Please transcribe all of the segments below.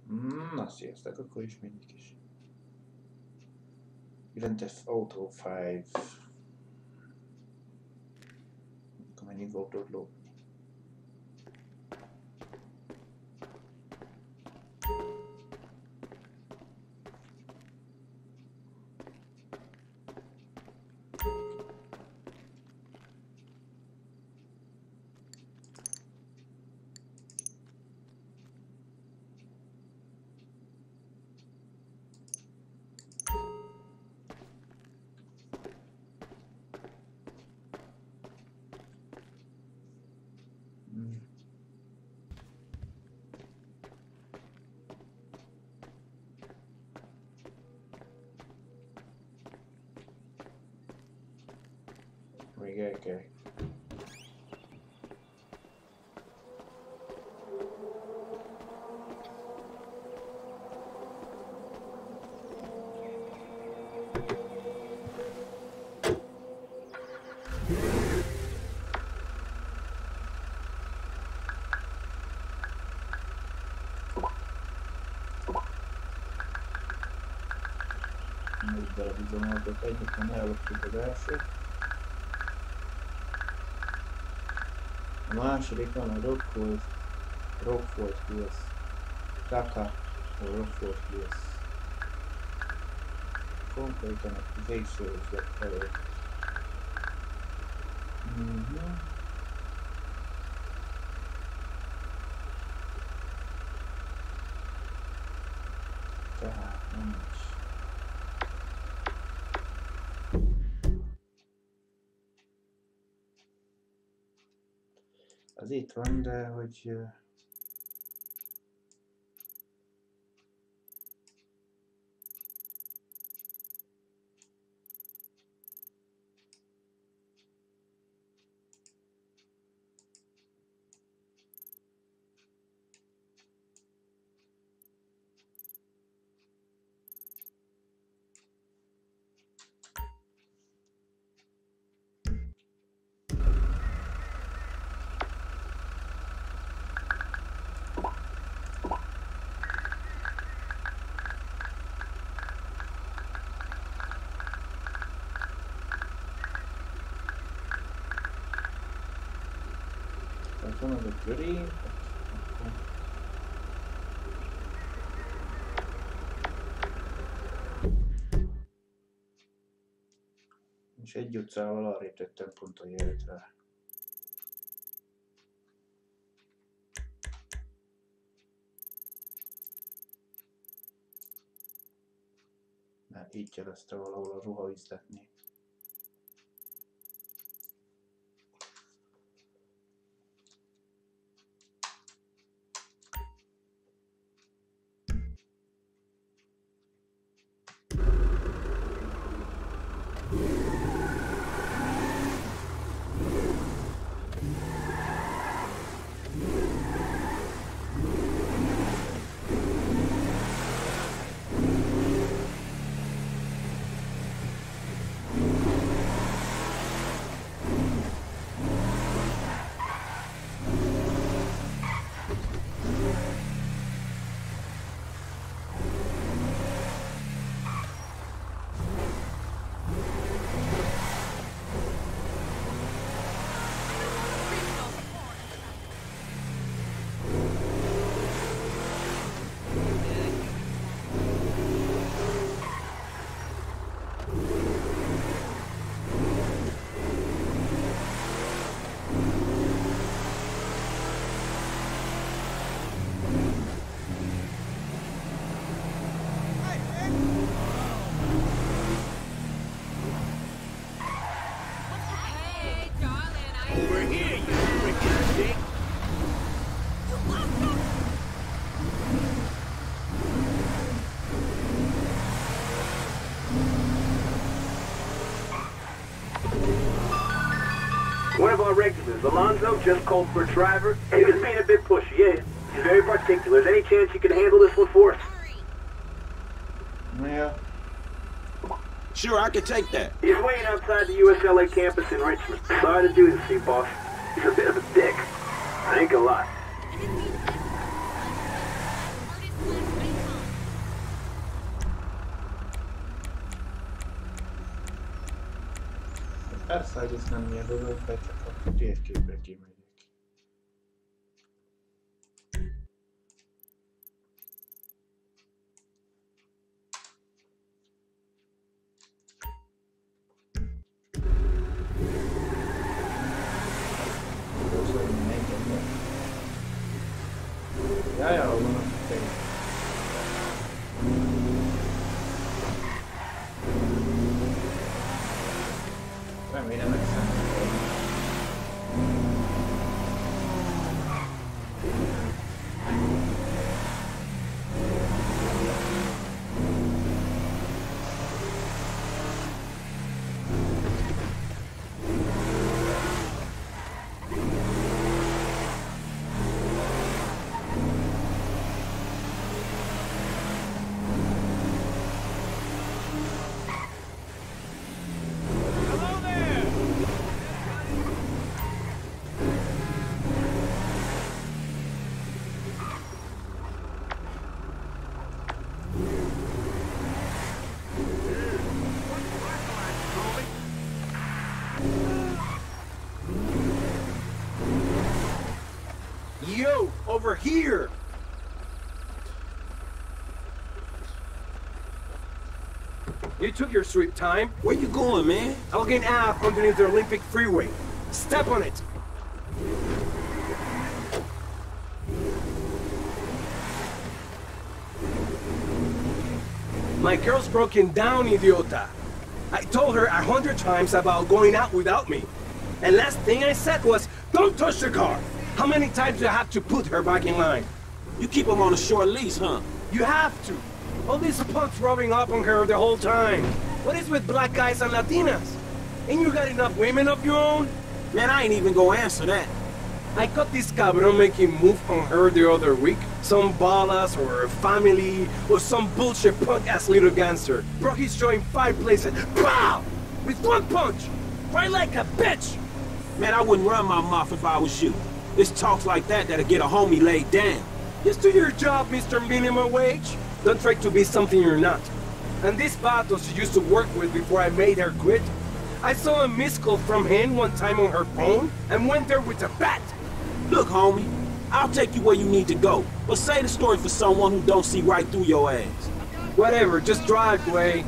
Na, sziasztok, akkor is mindig is. Grand Theft Auto 5. Akkor mennyi goldot lopni. Még el kell. Egy darab izomatot egyetlen ellopjuk az elsőt. A második van a Rockford Hills. Taka Rockford Hills. Konkrétan a végszózat elő. Tehát nincs. Az itt van, de hogy van az a köré, akkor és egy utcával arrébb tettem pont a jelet. Mert így jelezte valahol a ruhaüzletnél. One of our regulars, Alonzo, just called for a driver. He was being a bit pushy, yeah. He's very particular. Is there any chance you can handle this one for us? Yeah. Sure, I can take that. He's waiting outside the USLA campus in Richmond. Sorry to do this to you, boss. He's a bit of a dick. I ain't gonna lie. Persze, hogy ez nem mielőtt, de csak a térképre kimegyek. Jaj, ahol van a fény. Remélem megszenvedem. Yo, over here! You took your sweet time. Where you going, man? Elgin Ave underneath the Olympic Freeway. Step on it. My girl's broken down, idiota. I told her 100 times about going out without me. And last thing I said was, don't touch the car. How many times do I have to put her back in line? You keep him on a short leash, huh? You have to. All these punks rubbing up on her the whole time. What is with black guys and Latinas? Ain't you got enough women of your own? Man, I ain't even gonna answer that. I caught this cabron making move on her the other week. Some balas or a family or some bullshit punk-ass little gangster. Bro, he's showing 5 places. Pow! With 1 punch! Right like a bitch! Man, I wouldn't run my mouth if I was you. It's talks like that that'll get a homie laid down. Just do your job, Mr. Minimum Wage. Don't try to be something you're not. And this vato she used to work with before I made her quit, I saw a missed call from him one time on her phone and went there with a bat. Look, homie, I'll take you where you need to go. But say the story for someone who don't see right through your ass. Whatever, just drive, Way.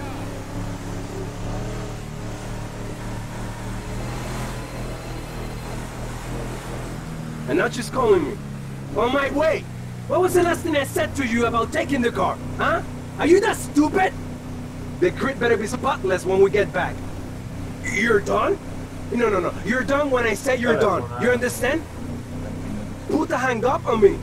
And not just calling me. On my way! What was the last thing I said to you about taking the car, huh? Are you that stupid? The crit better be spotless when we get back. You're done? No. You're done when I say you're done. You understand? Put the hang up on me.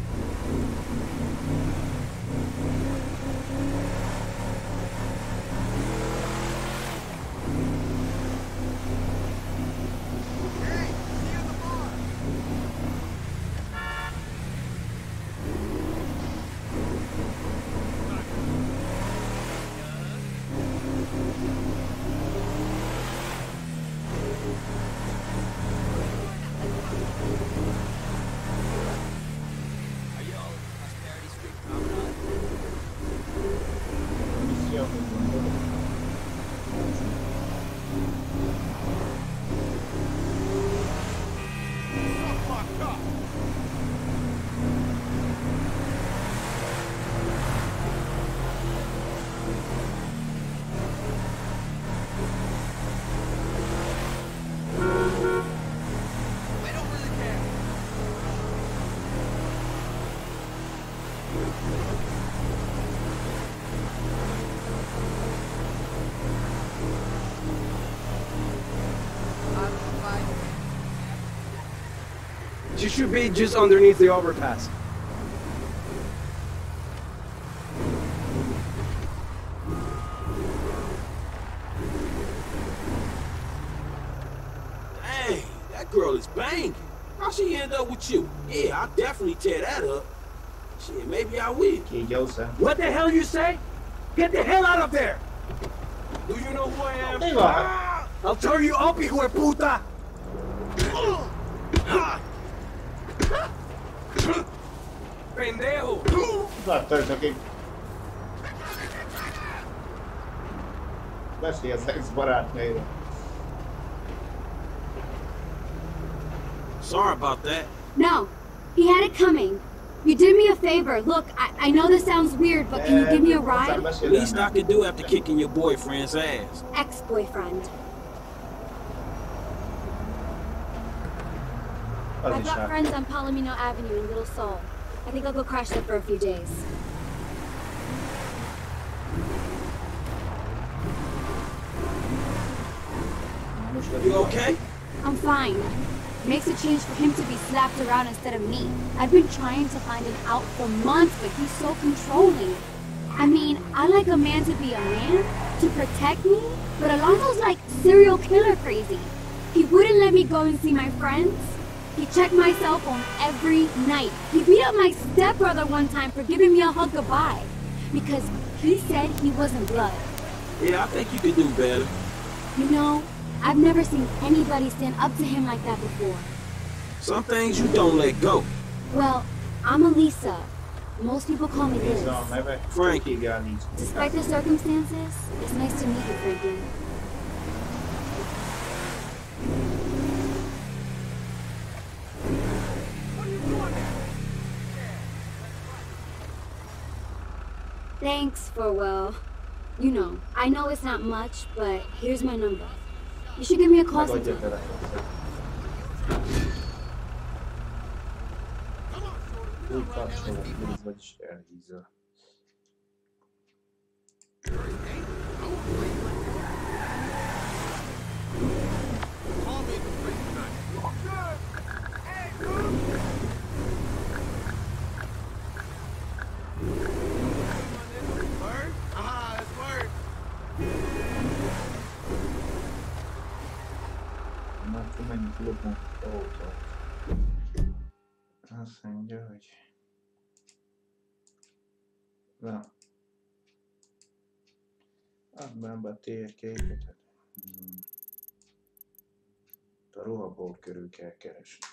She should be just underneath the overpass. Dang, that girl is banging. How she end up with you? Yeah, I'll definitely tear that up. Shit, maybe I will. Kígyószer. What the hell you say? Get the hell out of there! Do you know who I am? Mi van? I'll tear you up, hijo de puta! Pendejo! Látta, csak így... Beszélsz ex-barátnőjével. Sorry about that. No, he had it coming. You did me a favor. Look, I know this sounds weird, but can you give me a ride? Least I could do after kicking your boyfriend's ass. Ex-boyfriend. Az I've is got hát. friends on Palomino Avenue in Little Seoul. I think I'll go crash there for a few days. Most You okay? I'm fine. Makes a change for him to be slapped around instead of me. I've been trying to find an out for months, but he's so controlling. I mean, I like a man to be a man, to protect me, but Alonso's like serial killer crazy. He wouldn't let me go and see my friends. He checked my cell phone every night. He beat up my stepbrother one time for giving me a hug goodbye. Because he said he wasn't blood. Yeah, I think you could do better. You know, I've never seen anybody stand up to him like that before. Some things you don't let go. Well, I'm Elisa. Most people call me Liz. Nézze a neve. Frankie. Igen, nincs. Despite the circumstances, it's nice to meet you, Franklin. Thanks for, well, you know, I know it's not much, but here's my number. You should give me a call Megadja sometime. telefonot. Új kapcsolat, Liz, vagyis elhízza. Na, akkor menjünk lopunk autót. Azt mondja, hogy... Na. Add már be a térképet. A rohaból körül kell keresni.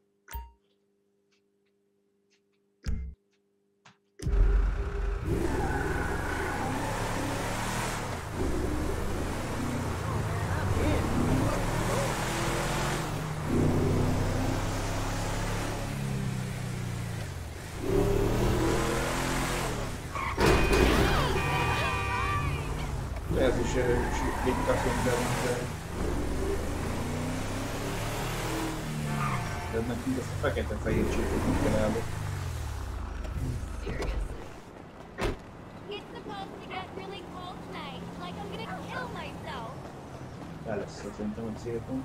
Ez is Dictaphone-ben van, de nekünk ezt a fekete-fehér csíkot kell elni. It's supposed to get really cold tonight, like I'm gonna kill myself. El lesz szerintem a célpont.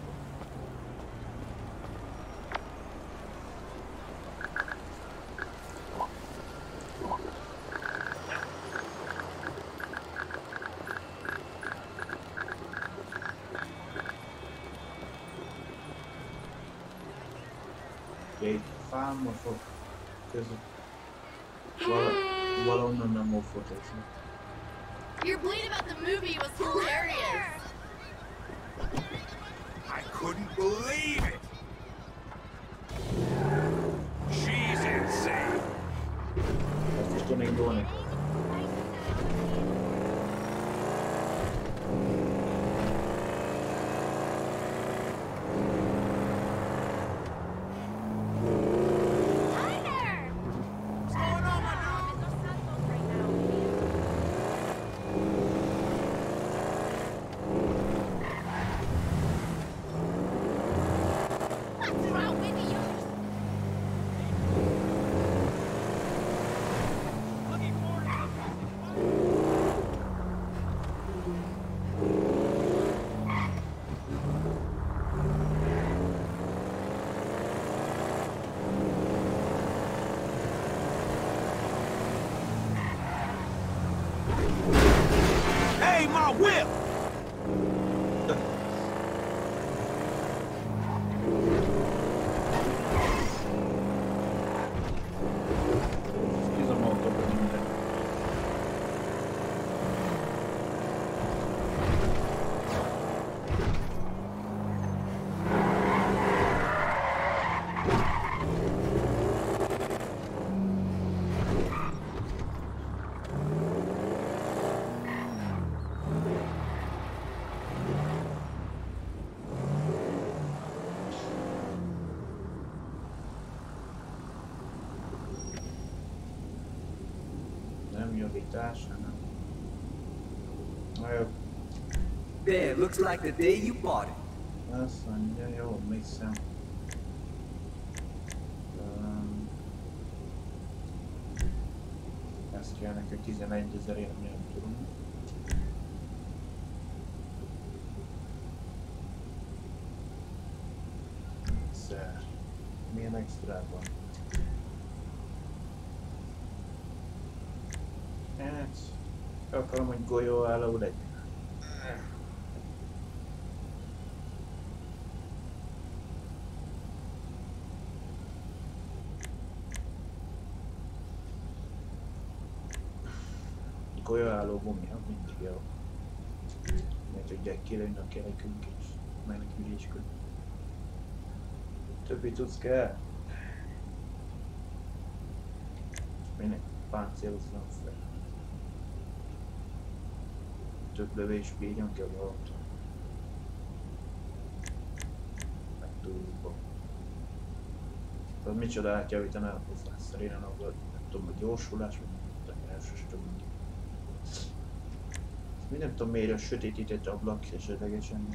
Egy fáma fog között. Valahonnan nem fog fotózni. Your bleed about the movie was hilarious. I couldn't believe it! She's insane! Ezt is tudnék dolni. Hi there! What's going on, my dude? Los Santos right now. What's wrong with you? Looking forward to Hey, my whip! Bízom autóban minden. nem javítás, hanem... Na jó, There, looks like the day you bought it. azt mondja, jó, mixem. Ezt kell neki 11 000 ér, nem tudom. Egyszer. Milyen extrában? Hát, akarom, hogy golyóálló legyen. Golyóálló gumi, az mindig jó. Mert tudják kilőni a kerekünk is, mennek üléskül. Többi tudsz kell? Minek páncélozzam fel. Több lövés bírjon ki a autó. Meg túlba. Tehát micsoda átjavítaná hozzá szerintem abban, nem tudom, a gyorsulás, vagy a elsős tudom. Mi nem tudom miért a sötétített ablak esetlegesen.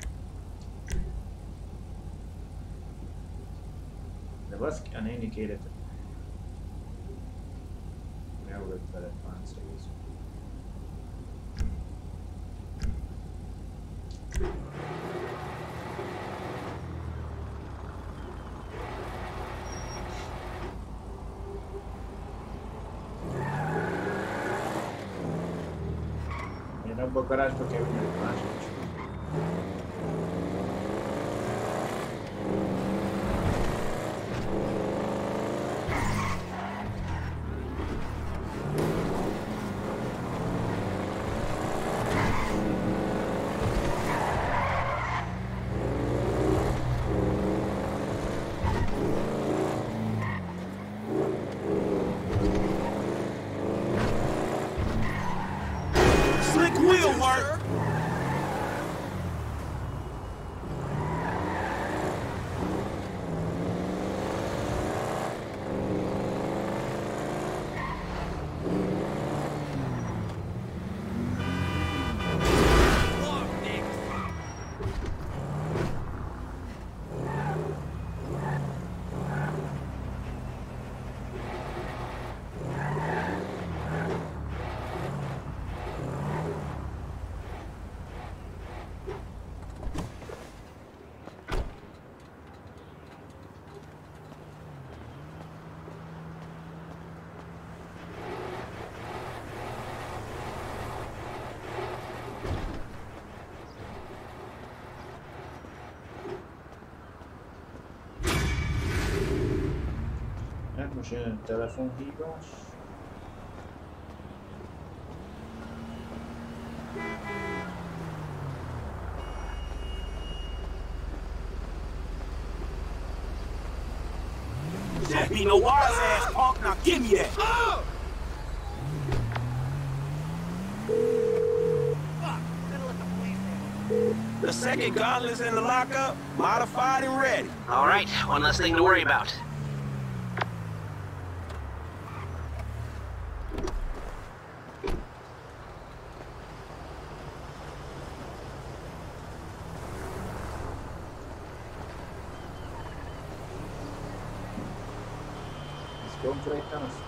De baszki, a nénik élete. Jó lett vele páncélozni. Én abba a garázsba kell vinni a másik is. Slick wheel work! Hát most jön a telefonhívás. That be no wise ass punk, now give me that! The second gauntlet's in the lockup, modified and ready. All right, one less thing to worry about. Ez konkrétan az.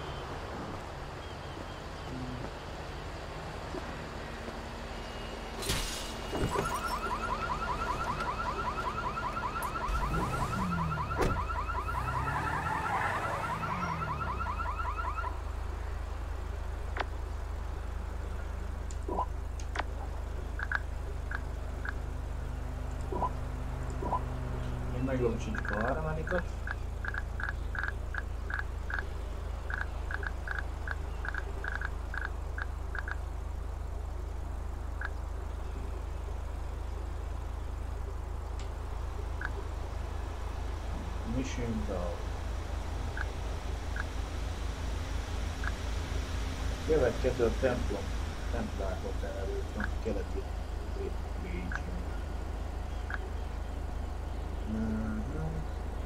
Én megvalósítjuk a harmadikat. Mission Dog. Következő a templár hotel előtt van, keleti Bécsben.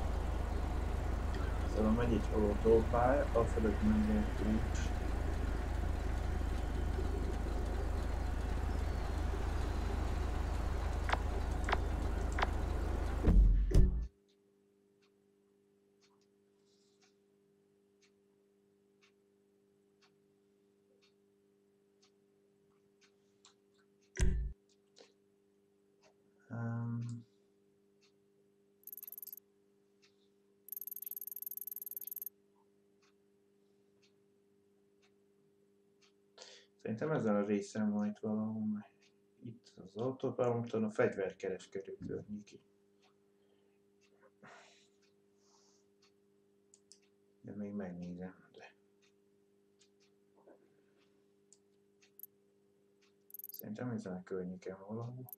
Szóval megy egy autópálya, a fölött megy egy út. Szerintem ezen a részen van itt valahol. Itt az autópályaúton a fegyverkereskedő környéki. De még megnézem, de... Szerintem ezen a környéken valahol.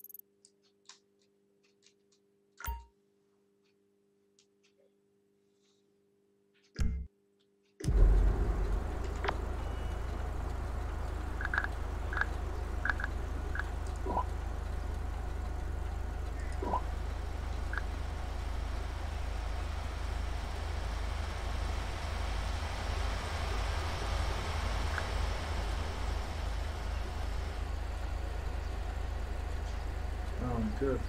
Good.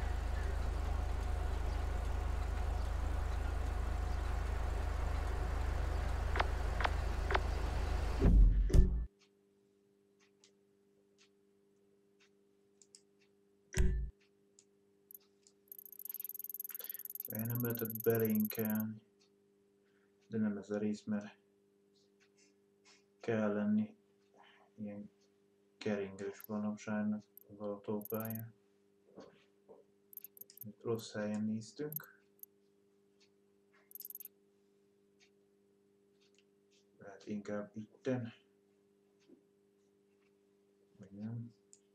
Nem lehetett belénkelni, de nem ez a rész, mert kell lenni ilyen keringős valóságnak az autópályán. Rossz helyen néztünk. Hát inkább itten. Vagy nem.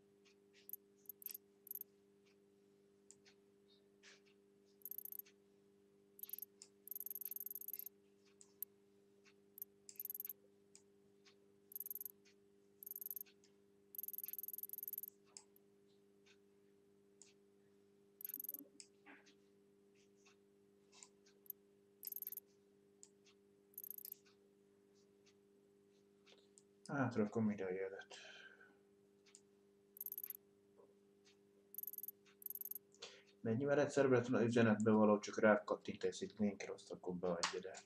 Átrakom ide a jelet. Mennyivel egyszerűbb lett volna üzenetbe való, csak rákattintasz itt linkre, azt akkor beadjad át.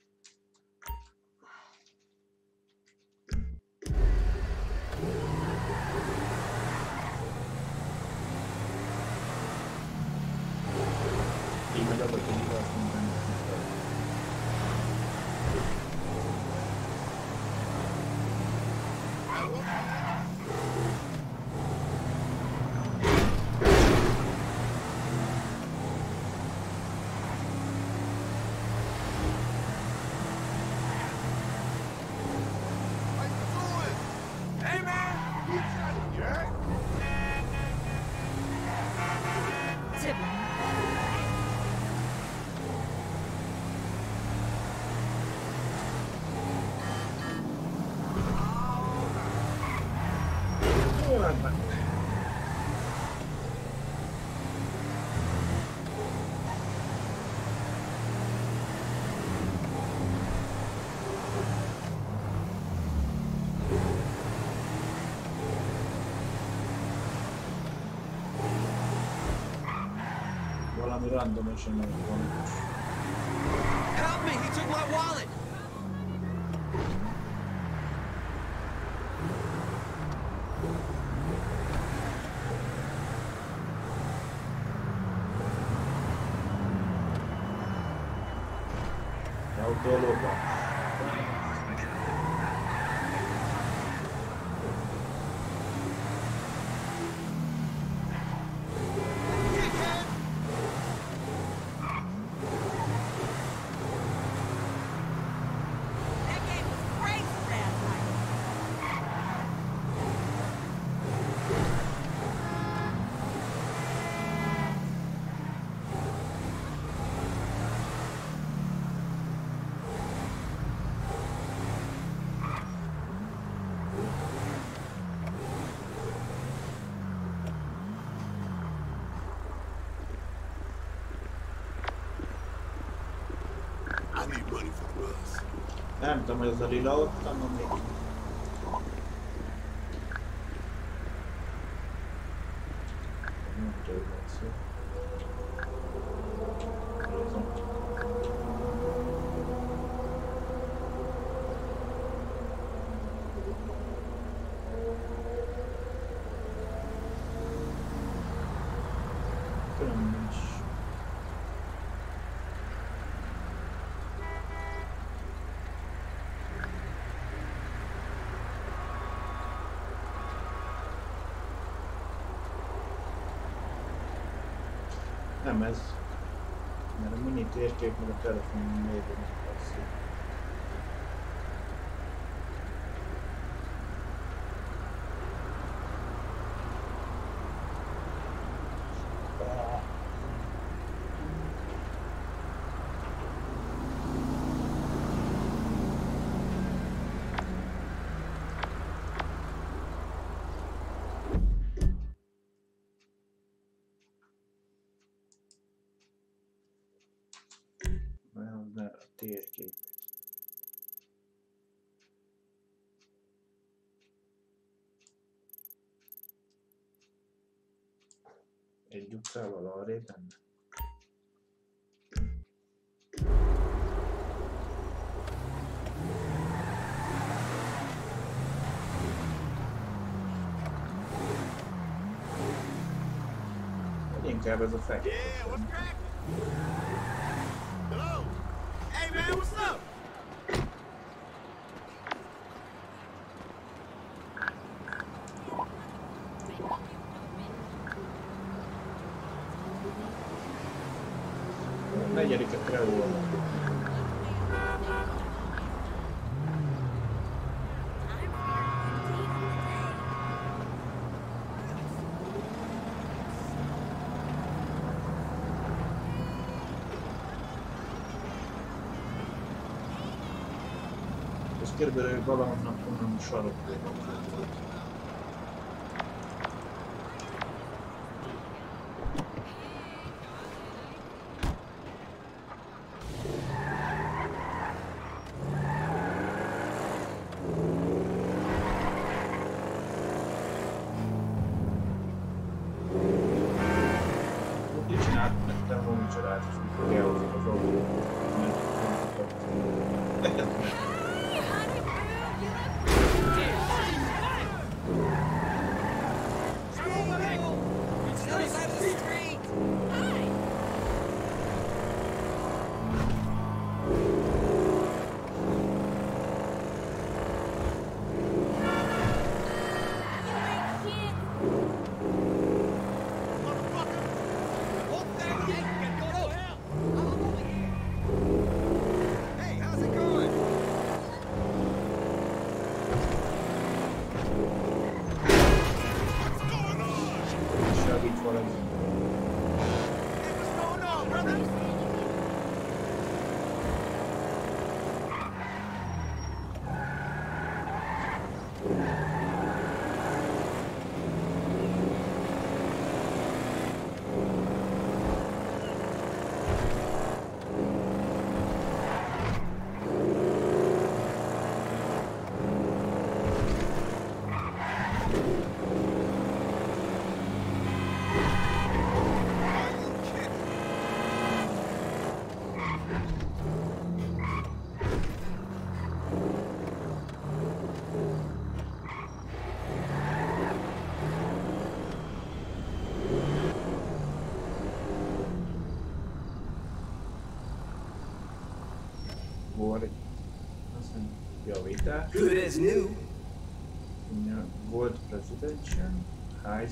Így meg abba tudjuk azt mondani. Valami randomosan megvan. Help me! He took my wallet! Autólóban. Nem tudom, hogy az a lila ott, hanem még. Nem tudom, hogy szó. Különben is. nem ez. Mert a mini térkép meg a telefon néven passzív. A térkép. Egy utcával arrébb benne. Vagy inkább ez a fekete. Yeah, what's cracking? Hello? Hey man, what's up? A negyediket Creole-ban. Ez körülbelül valahonnan onnan sarokból volt. Így csináltam volna csodálatos, mikor elhozott az autót. Hey, how's it going? What's going on? Segít valami. Hey, what's going on, brother? Volt egy javítás. Good as new. Volt Presidential, High.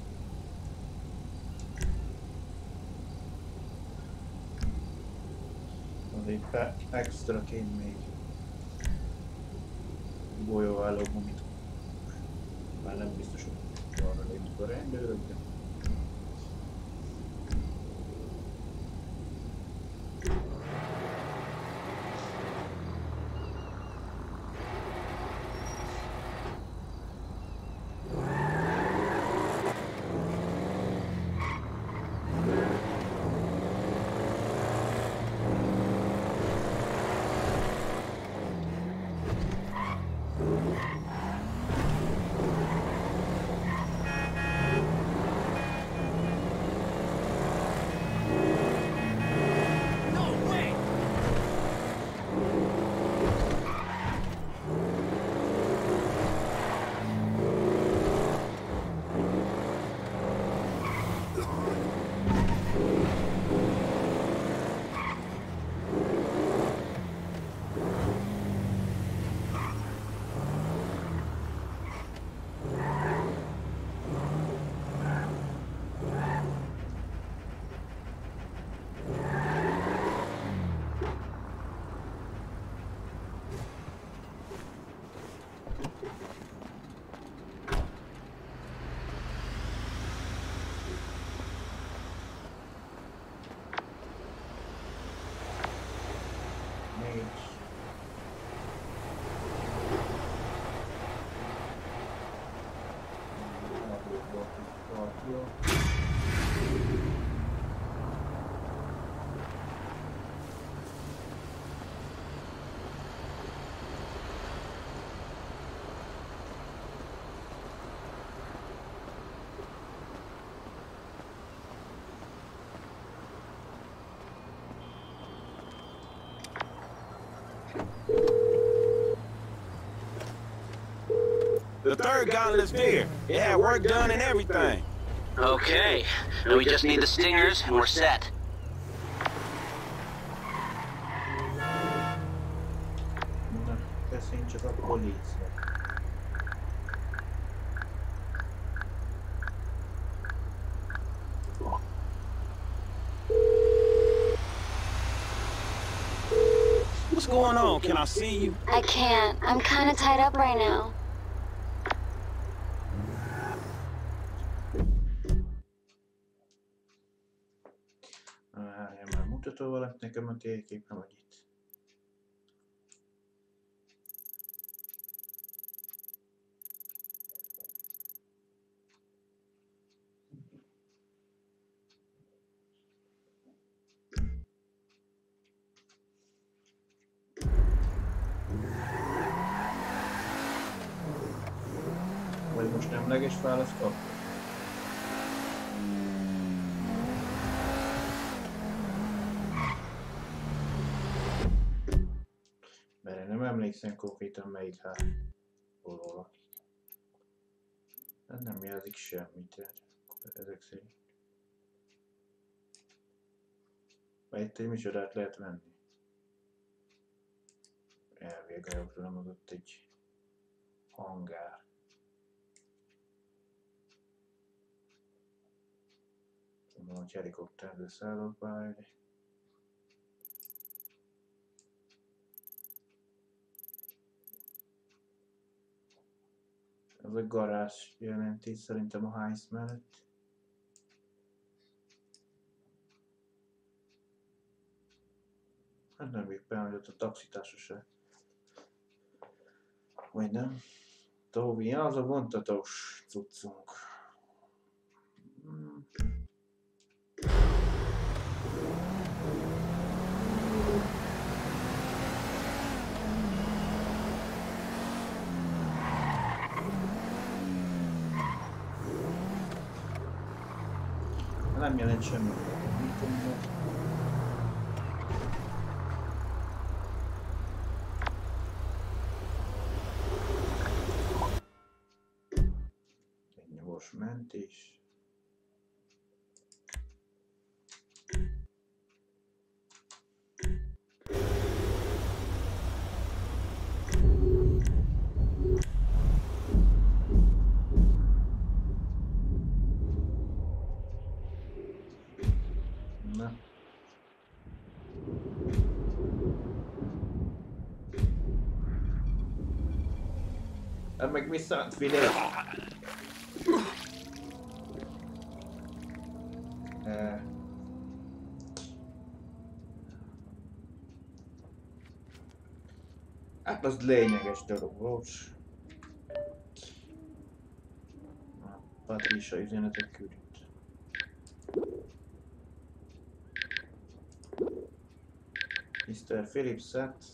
Azért extraként még golyóálló monitor. Már nem biztos, hogy arra léptük a rendőrök, de The third gauntlet's there. It had work done and everything. Okay, now we just need the stingers and we're set. Na, beszéljünk csak a poliszra. What's going on? Can I see you? I can't. I'm kind of tied up right now. Én már mutatóval lett nekem a térképen, vagy itt. Vagy most nemleges választ kap? Mert én nem emlékszem konkrétan melyik házból lakik. Ez nem jelzik semmit, ezek szerint. Vagy itt egy micsodát lehet venni. Elvég a jobbra ott egy hangár. Tudom, hogy helikopterbe szállok be. Ez a garázs jelenti szerintem a Heinz mellett. Hát nem éppen, hogy ott a taxitársaság. Vagy nem? Tovi, az a vontatós cuccunk. Nem jelent semmit. Egy nyomos mentés. Na. Meg viszont figyelj! Hát az lényeges dolog volt. A Patricia üzenetet küldött. Mr. Phillips-et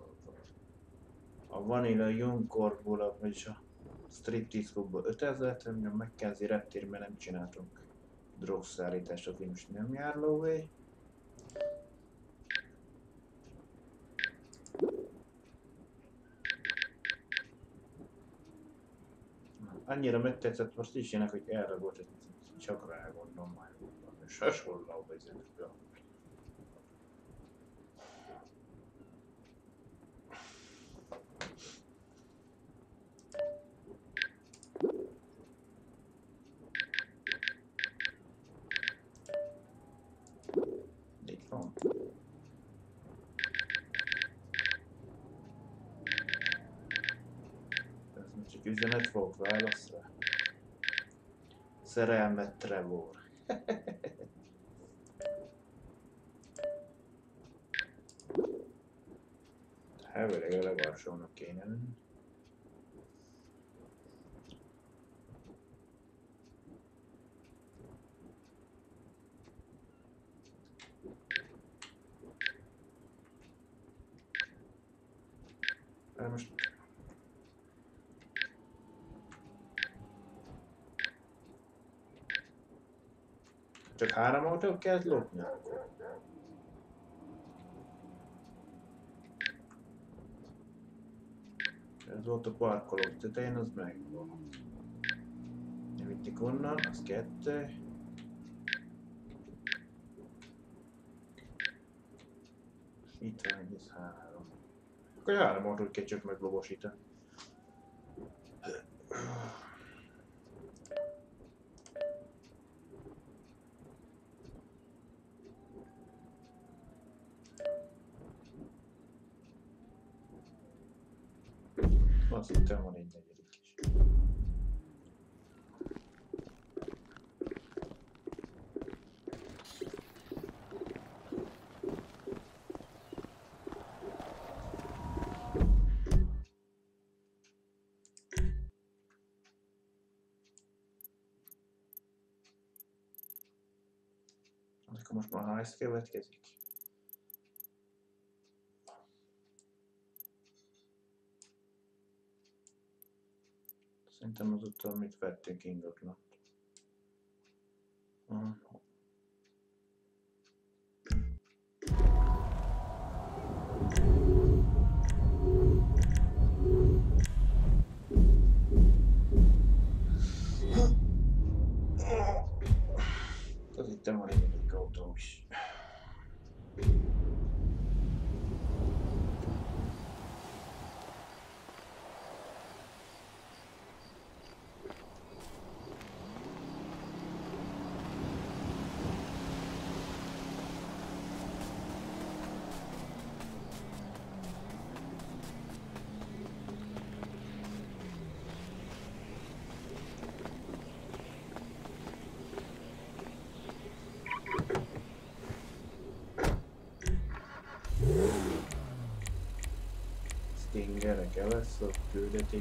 a Vanilla Youngkorból, vagyis a Striptease klubból 5000-et, a Mackenzie reptérben nem csináltunk drogszállítást, az most nem jár lóvé. Annyira megtetszett most is ilyenek, hogy erre volt, hogy csak rá gondolom majd volna, és hasonló vezetőből. Itt van. Ez most csak üzenet volt, válasz rá. Szerelmet Trevor. Elvileg a legalsónak kéne lenni. Most csak 3 autót kellett lopni akkor. Ez volt a parkoló tetején, az megvan. Nem vitték onnan, az 2. Itt van, ez 3. Akkor 3 autót kell csak meglobosítani. Azt hittem, van egy negyedik is. Akkor most már heist következik. Szerintem azután mit vettünk ingatlant. Az itt van egy autó is. Stingerek lesz a küldetés.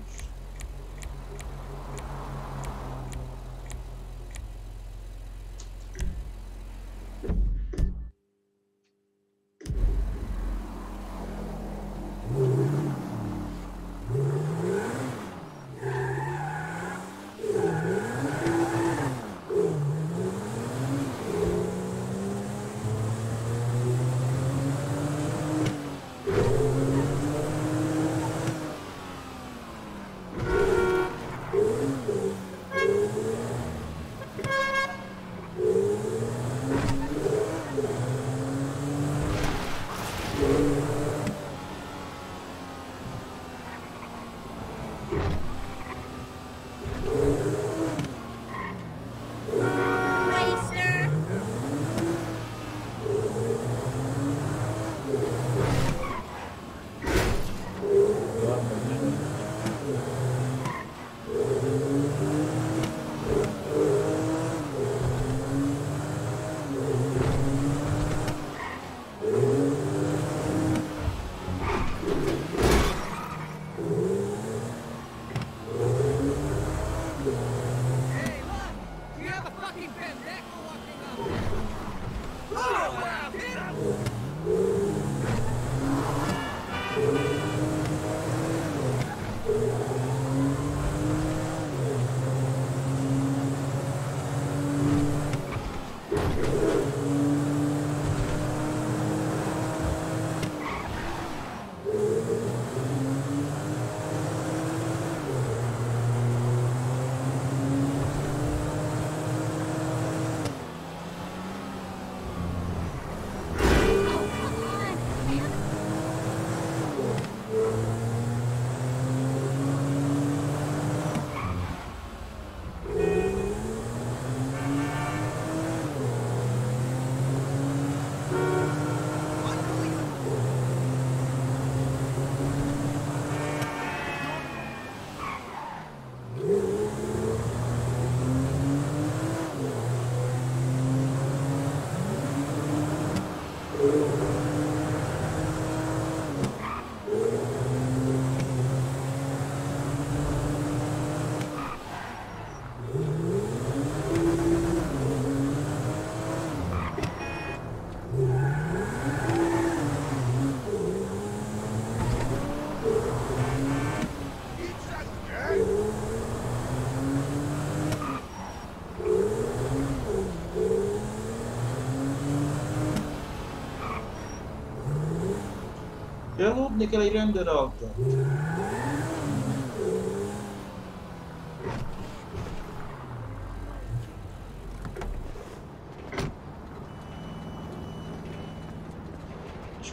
Ja, lopni kell egy rendőrautót.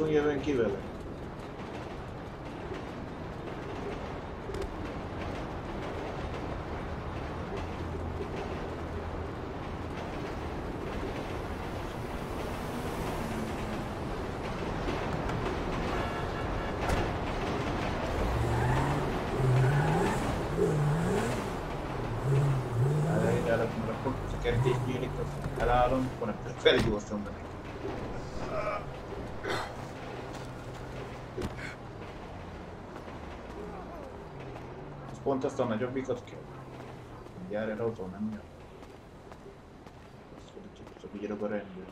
Lassan jövünk ki vele. Kertés nyílik, elállom, akkor nem csak felgyorsom be neki. Ez pont azt a nagyobbikot kell. Jár el autó, nem jön. Azt fordítjuk, csak így a rendőr.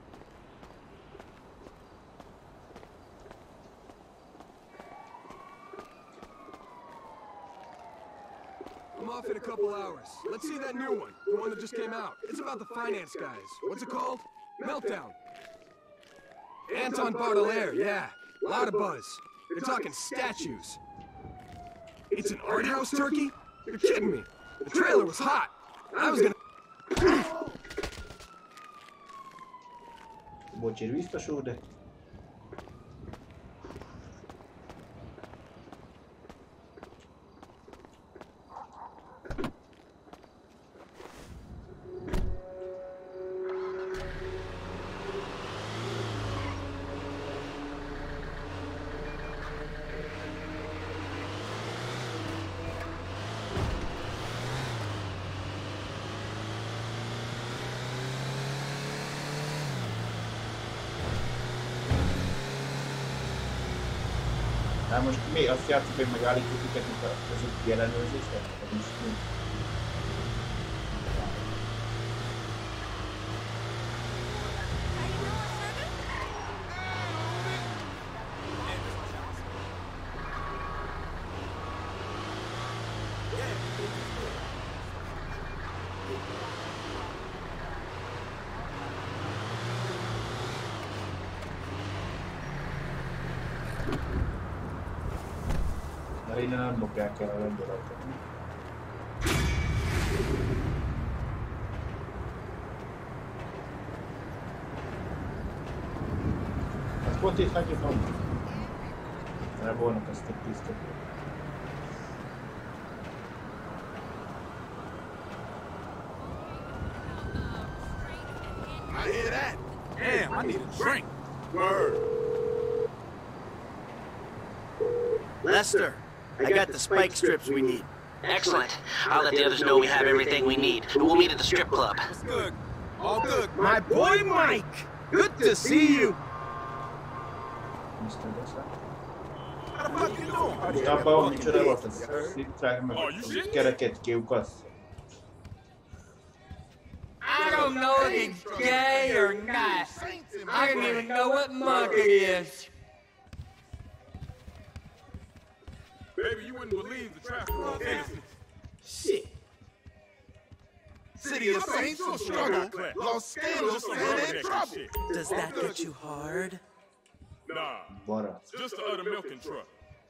I'm off in a couple hours. Let's see that new one. The one that just came out. It's about the finance guys. What's it called? Meltdown. Anton Baudelaire, yeah. A lot of buzz. They're talking statues. It's an art house turkey? You're kidding me. The trailer was hot. I was gonna... Bocsir biztos de... Na most mi azt játszunk, hogy megállítjuk őket, mint az úti ellenőrzésre? Vagy most mi? Mert innen nem bokják el a rendőrautót. Ezt pont itt hagyjuk amúgy. Elvolnak ezt egy pisztot. I hear that. Damn, I need a drink. Word. Lester, I got the spike strips we need. Excellent. I'll let the others know we have everything we need. We'll meet at the strip club. What's good? All good. My boy Mike! Good to see you! Mr. Dessa. How the fuck you doing? Most abban van micsoda volt ez? Szitrág meg a kereket kiukasz. I don't know if it's gay or not. I don't even know what month it is. Baby, you wouldn't believe the traffic on innocence. Shit. City of Saints will struggle. Los Angeles is in trouble. Does that get you hard? Nah, Barat. just the other milking truck.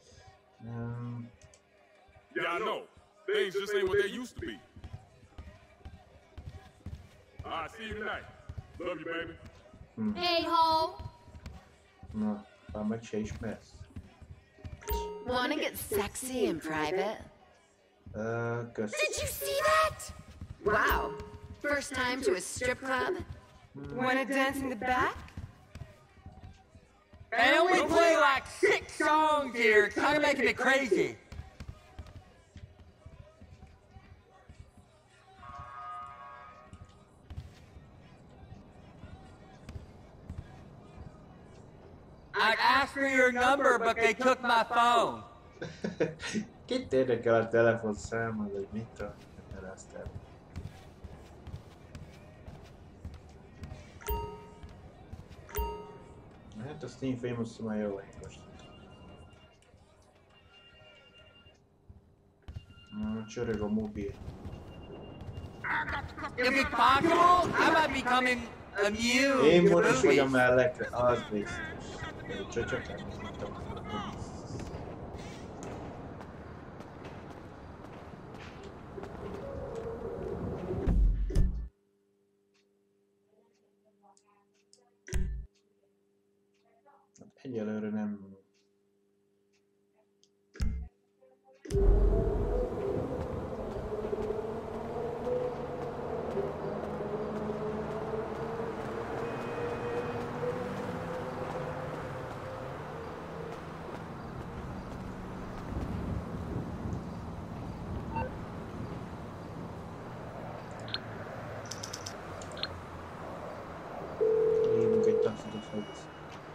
Yeah, I know. Things just ain't what they used to be. Alright, see you tonight. Love you, baby. A-hole. Na, már meg se ismersz. Wanna get sexy in private? Kösz. Did you see that? Wow. First time to a strip club? Wanna dance in the back? They only play like 6 songs here, kind of making it crazy. I asked for your number, but they took my phone. Kit érdekel a telefonszámod, hogy mit találtál? Hát a Steam Famous már jó most. Csörög a mobil. If it's possible, I might be coming a new Én most is movie. vagyok mellette, az biztos. Csak nem tudtam. Egyelőre nem. Hívunk egy taxit, azt fogsz.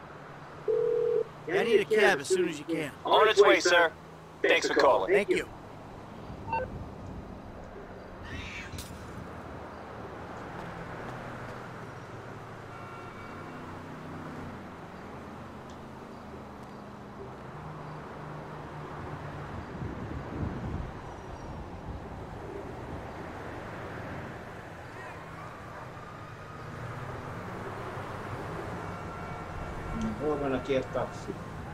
I need a cab as soon as you can. On its way, sir. Thanks for calling. Thank you. Hol van a két taxi?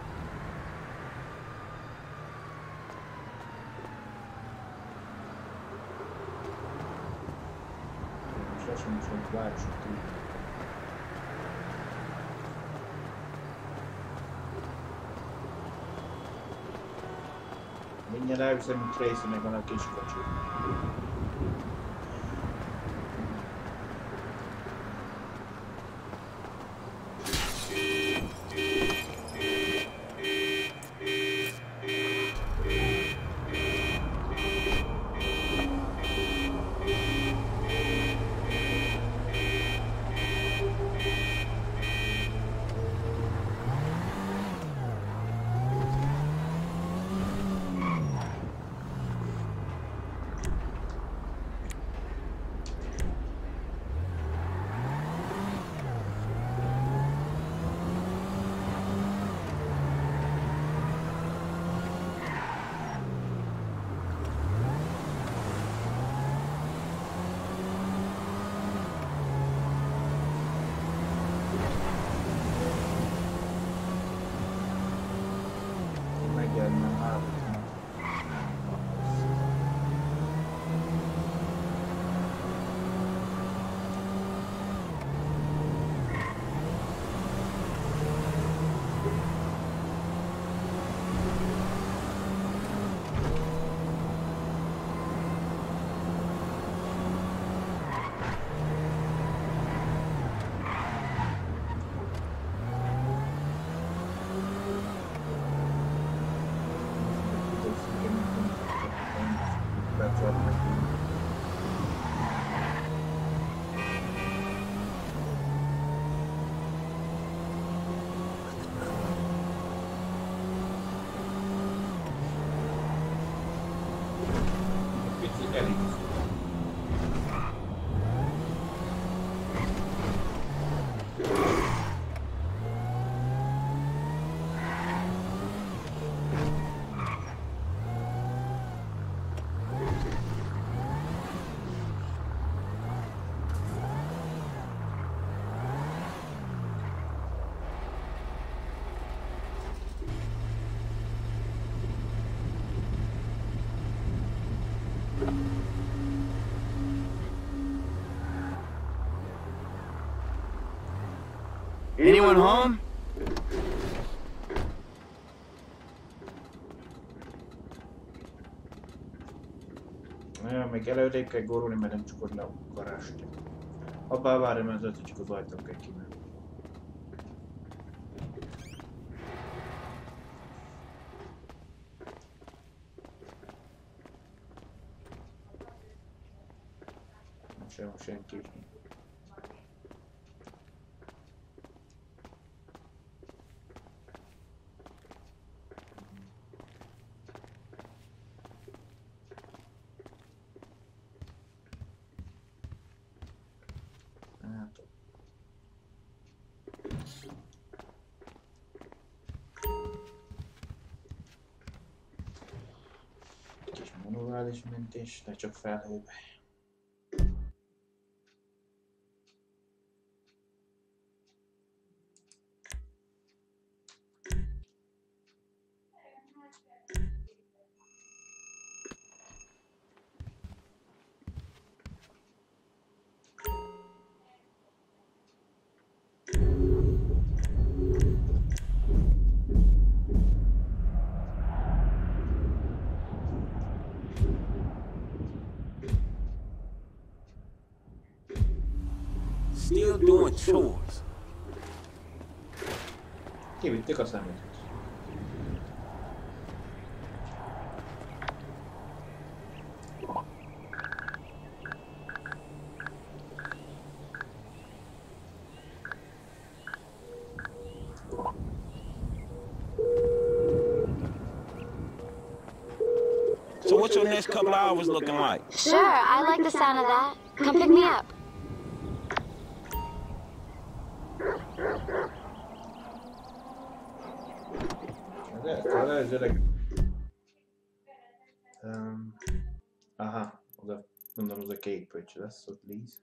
Sosem is volt városok túl. Mindjárt elviszem Tracy-nek van a kis kocsi. Anyone home? Ja, még előrébb kell górulni, mert nem csukod le a garást. Abba várj, mert az csak az ajtón kell kimenni. Sem senki. Kis manuális mentés, de csak felhőbe. still doing chores. Kivitték a szemét. So what's your next couple hours looking like? Sure, I like the sound of that. Come pick me up. Aha, mondom, az a kék pöcs lesz ott, Liz.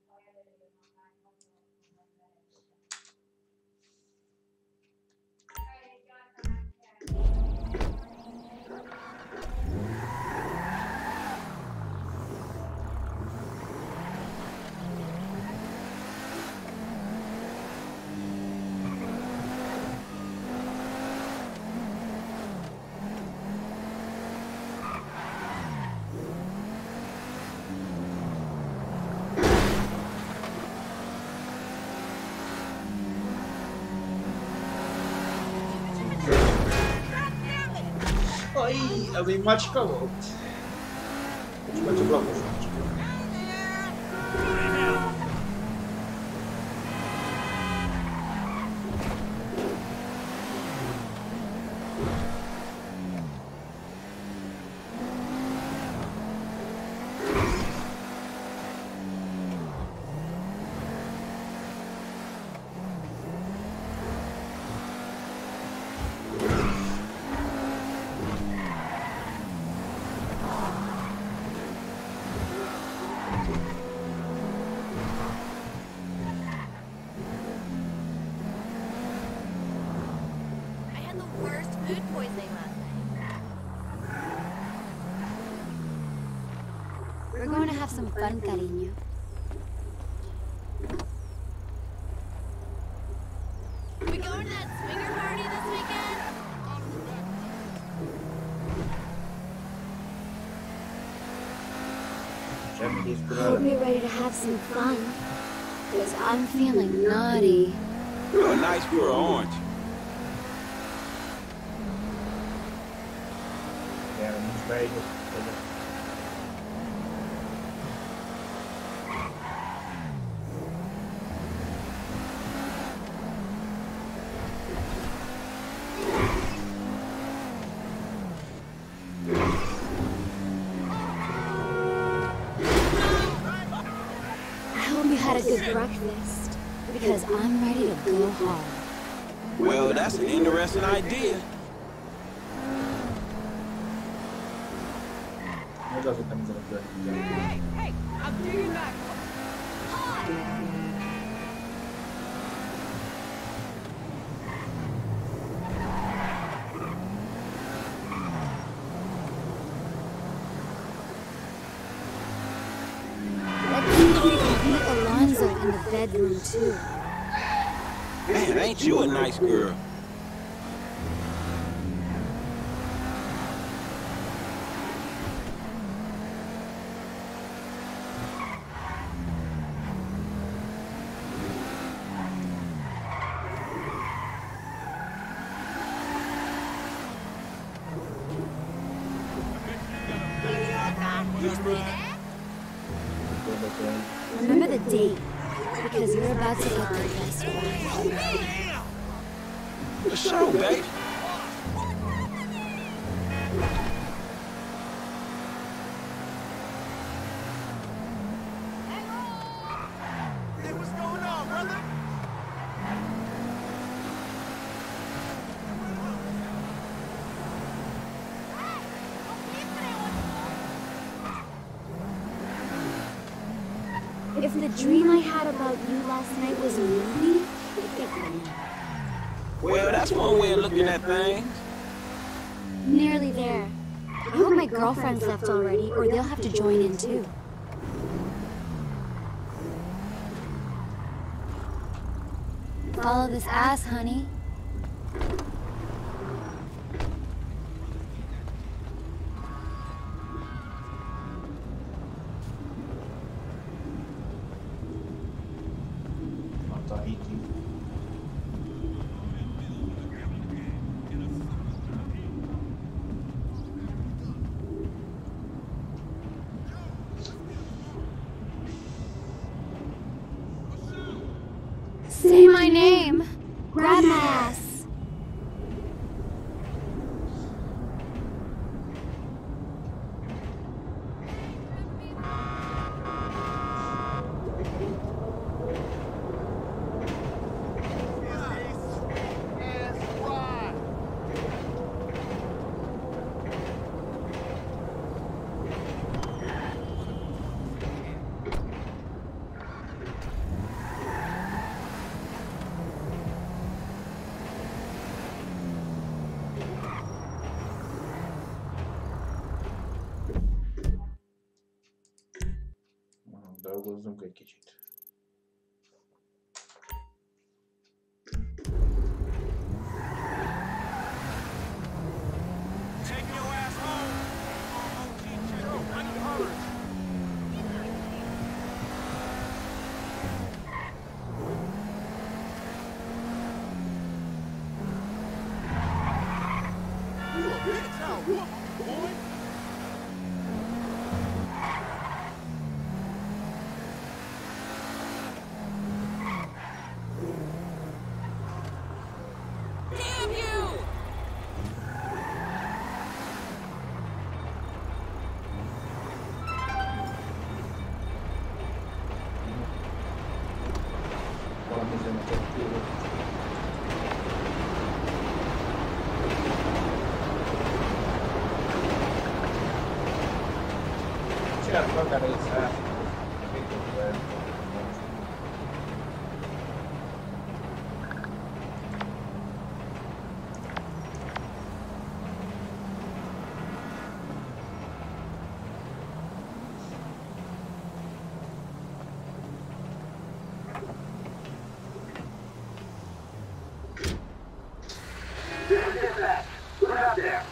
Aj, az egy macska volt. Csak lapos macska. We're going to have some fun, cariño. We going to that swinger party this weekend? Hope you're ready to have some fun, because I'm feeling naughty. You're a nice girl, aren't you? Yeah, he's very good. A good breakfast, because I'm ready to go home. Well, that's an interesting idea. Hey, I'm digging back. Alonzo in the bedroom too. Man, ain't you a nice girl? Remember the date, because you're about to get the best one. The show, babe. Hey, what's going on, brother? If the dream I had about you last night was a movie, Well, that's one way of looking at things. Nearly there. I hope my girlfriend's left already, or they'll have to join in too. Follow this ass, honey. dumbass. Dolgozzunk egy kicsit. Csinált akár egy 100. Look up there.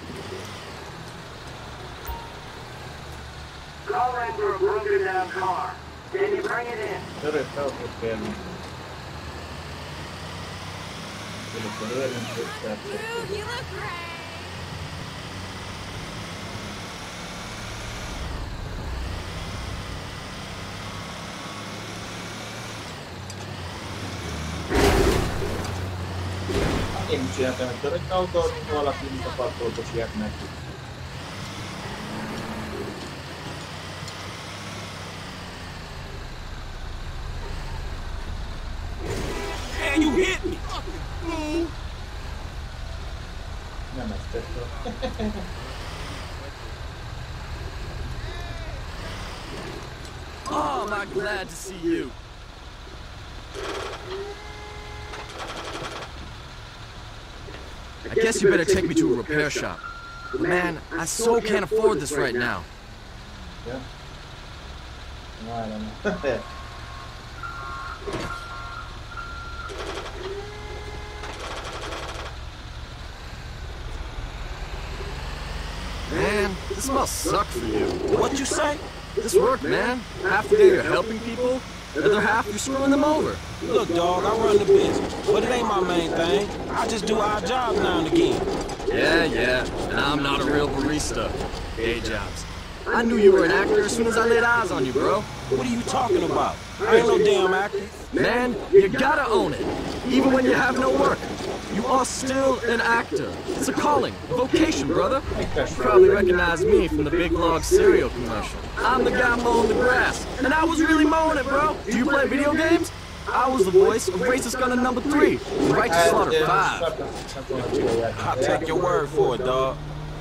Call in for a broken down car. Can you bring it in? Törött autót kell. Akkor örülünk, hogy Dude, you look great. Én is csináltam egy törött autót, valaki mint a partoltosiak meg. Man, you hit me! Nem ezt tettem. Oh, am I glad to see you. I guess you better take me to a repair shop. Man, I so can't afford this right now. Yeah. No, I don't know. Man, this must suck for you. What you say? This work, man. Half the day you're helping people, the other half you're screwing them over. Look, dog, I run the business, but it ain't my main thing. I just do our job now and again. Yeah, and I'm not a real barista. Day jobs. I knew you were an actor as soon as I laid eyes on you, bro. What are you talking about? I ain't no damn actor. Man, you gotta own it, even when you have no work. You are still an actor. It's a calling, a vocation, brother. You probably recognize me from the Big Log cereal commercial. I'm the guy mowing the grass, and I was really mowing it, bro. Do you play video games? I was the voice of Racist Gunner number 3, Righteous Slaughter 5. I'll take your word for it, dog.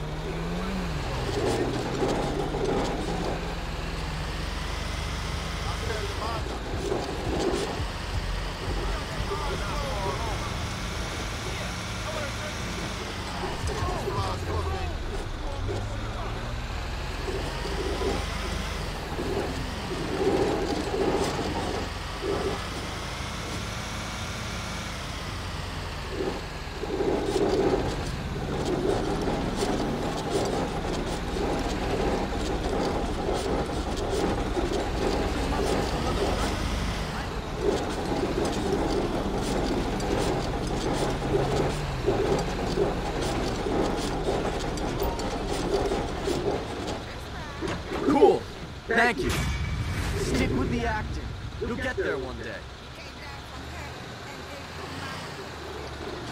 Cool. Thank you. Stick with the acting. You'll get there one day.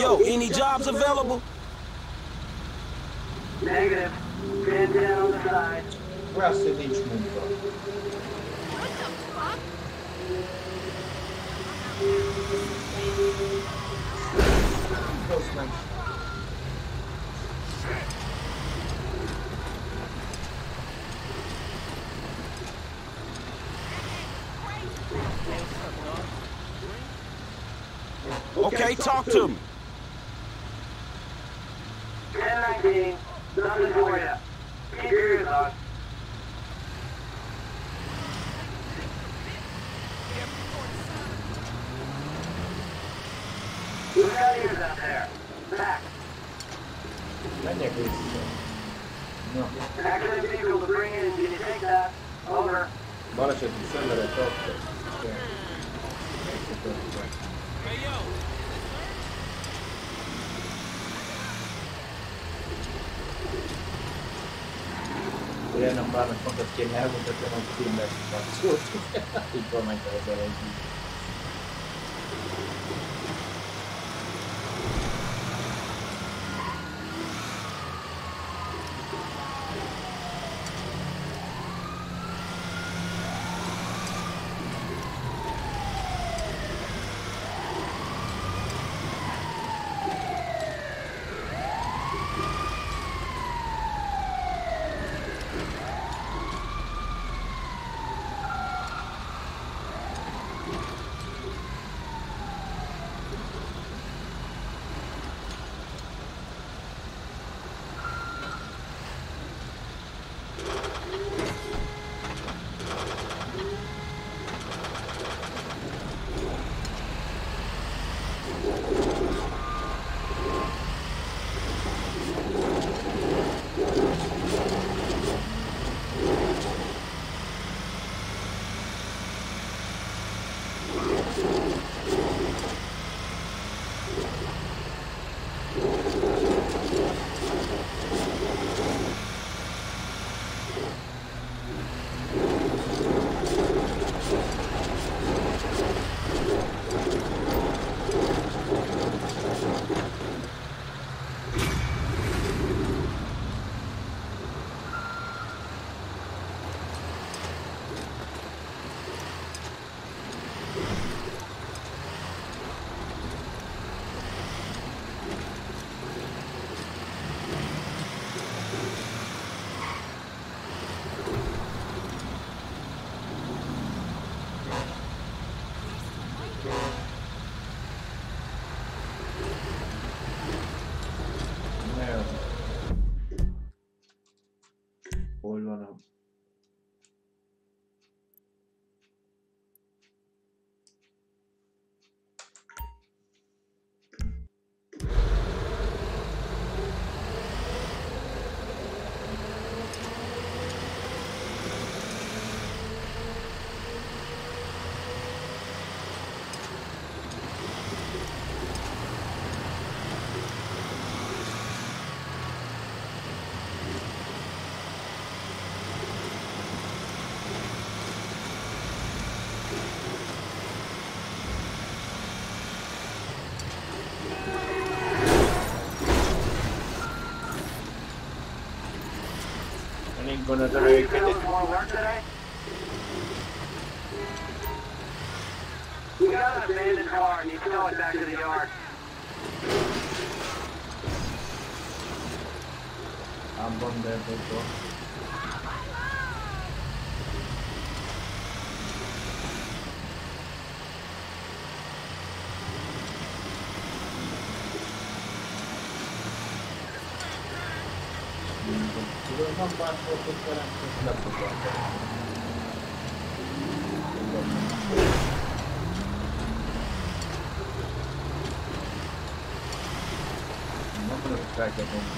Yo, any jobs available? Negative. Stand down on the side. Persze nincs munka. Rossz meg. Okay, talk to me. 1019. Nothing for you. Keep your ears on. Who's got ears out there? Back. Menjek vissza. Na. Accident vehicle to bring in. Can you take that? Over. Baleseti szenvedett akkor. Hey, yo. Ilyen nem bárnak fontos kéne elmutatni, hogy filmben kapcsolt. Így van meg az elején. Hol van a... Gonna do it. We got an abandoned car and you tow it back to the yard. I'm on there, bro. Nem bántott velem, és lefogadtam. Nem tudok felkelteni.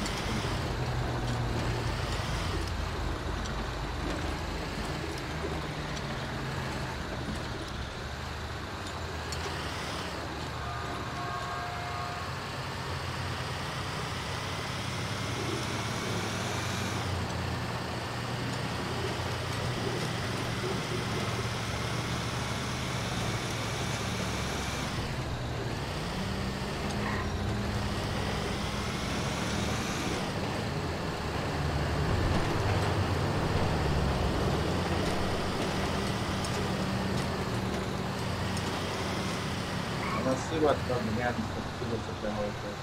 a szivattan, meg elviszem a tudott lehajtani.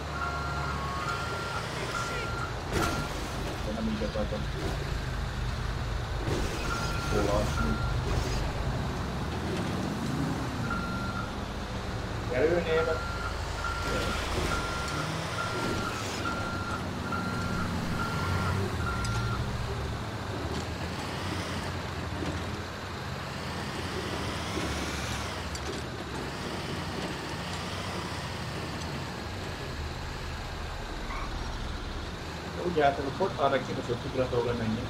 De nem így akartam olvasni. Kerülnél? Úgy általában ott arra kibaszott ugrató lemenjek.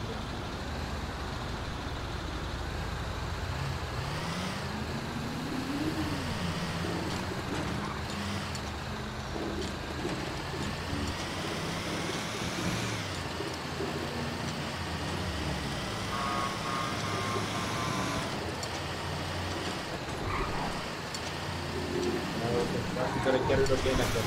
Azt kerülök én neked.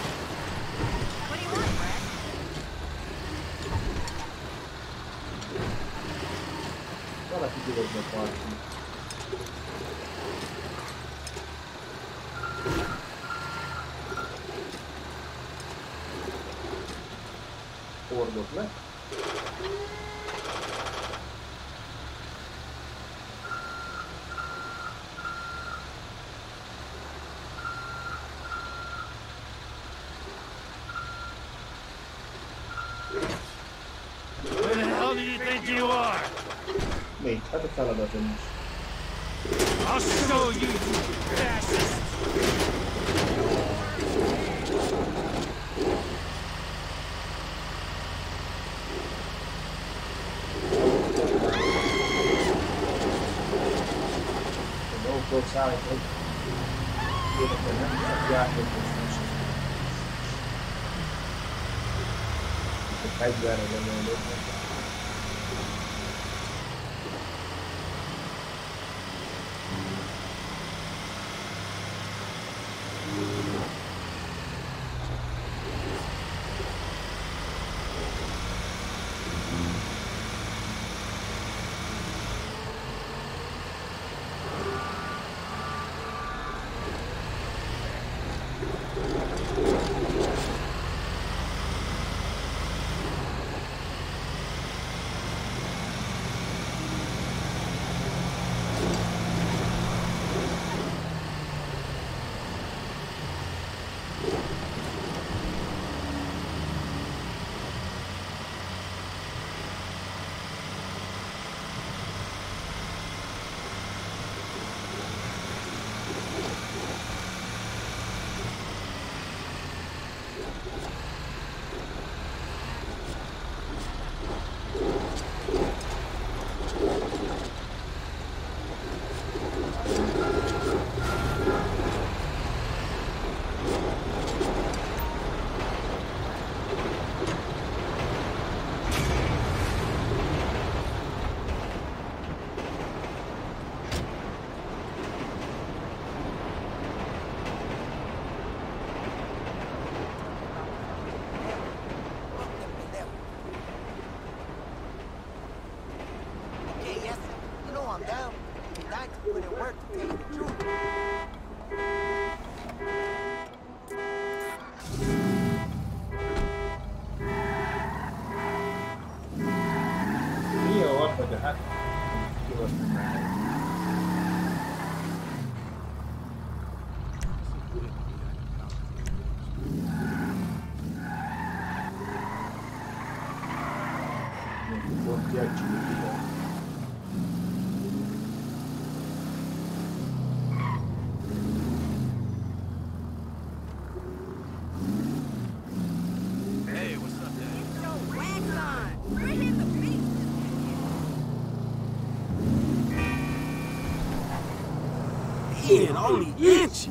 Valaki kihozni a parkon. Fordok le. Where the hell do you think you are? Még, hát a feladatom is. I'll show you, you fascist! A dolgokról szállít, hogy érdekel nem csak játékos. A fegyverre gondolok. In only inches.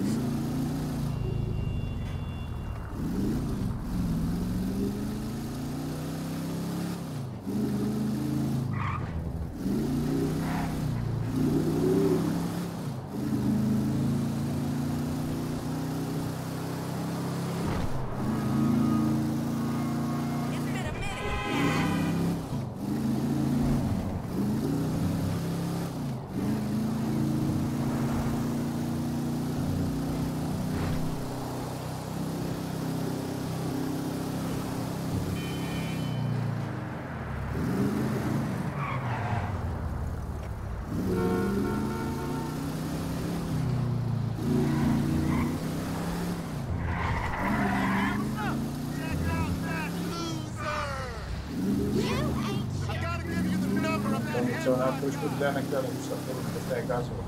szóval akkor is tud lennek tőle visszatérünk, ezt elgázolok.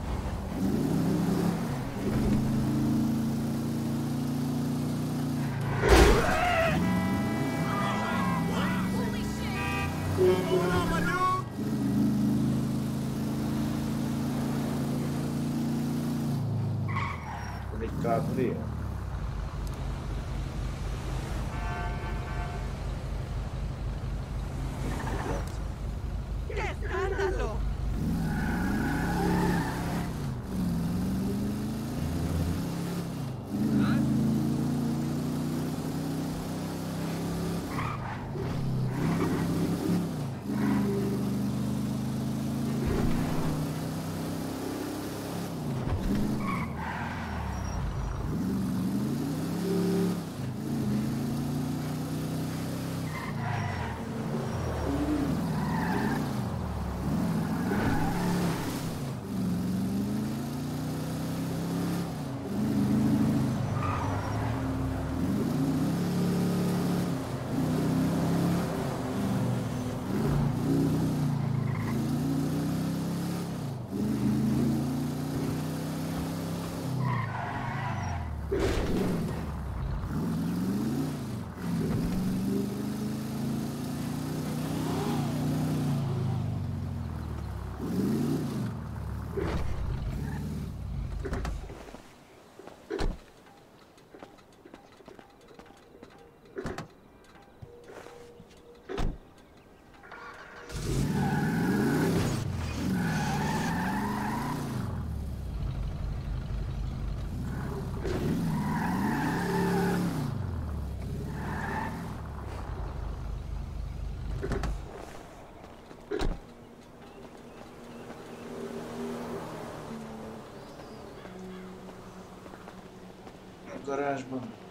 Ez egy káblél. Garázsban.